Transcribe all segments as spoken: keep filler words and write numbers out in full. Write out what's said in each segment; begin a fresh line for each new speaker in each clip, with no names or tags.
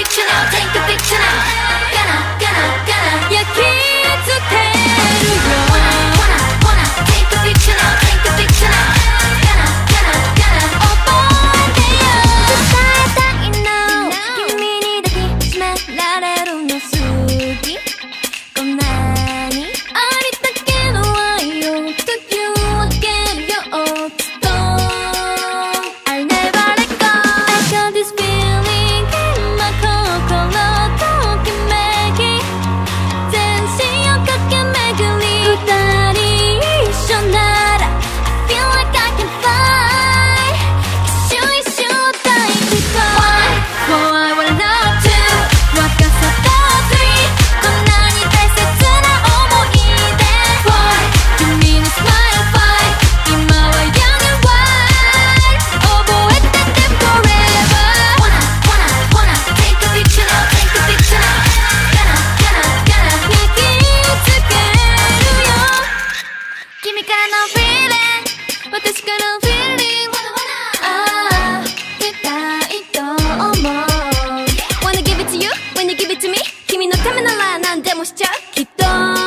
picture now, take a picture now. Gonna, gonna, gonna 焼き付けるよ Wanna, wanna, take a picture now, take a picture now. Gonna, gonna, gonna 覚えてよ伝えたいの君に抱きしめられるの好きこんなにありったけの愛をというわけよきっと I'll never let go I got this feeling in my 心ときめき全身を駆け巡り二人一緒なら I feel like I can fly 一瞬一瞬を大事故 One, one, one, love two 若さと three こんなに大切な思い出 Four 君の smile five 今は young and wild 覚えてて forever Wanna, wanna, wanna take a picture now, take a picture now. Gonna, gonna, gonna 焼き付けるよ君からの feeling 私からの feelingああ出たいと思う Wanna give it to you when you give it to me 君のためなら何でもしちゃうきっと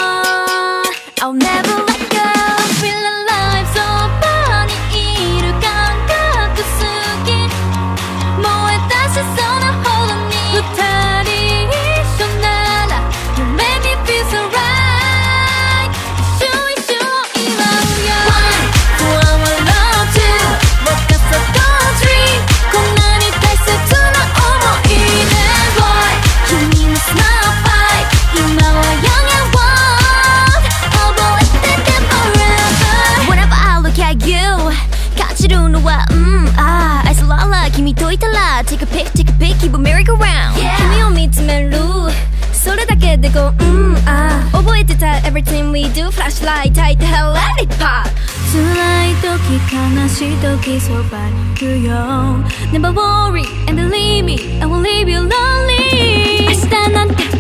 I'll never let go Feel alive そばにいる感覚好き燃え出しそうなほどに二人一緒なら You make me feel so right 一瞬一瞬を祝うよ One, one, one, love two 若さと three こんなに大切な思い出 Four 君の smile five 今は young and wild 覚えてて forever Whenever I look at you 感じるのはうんああ愛想らら君といたら Take a pic, take a pic, keep a merry-go-round 君を見つめるそれだけでこううんああ覚えてた Everything we do Flashlight 焚いて Let it pop 辛い時悲しい時そばにいるよ Never worry and believe me I won't leave you lonely 明日なんて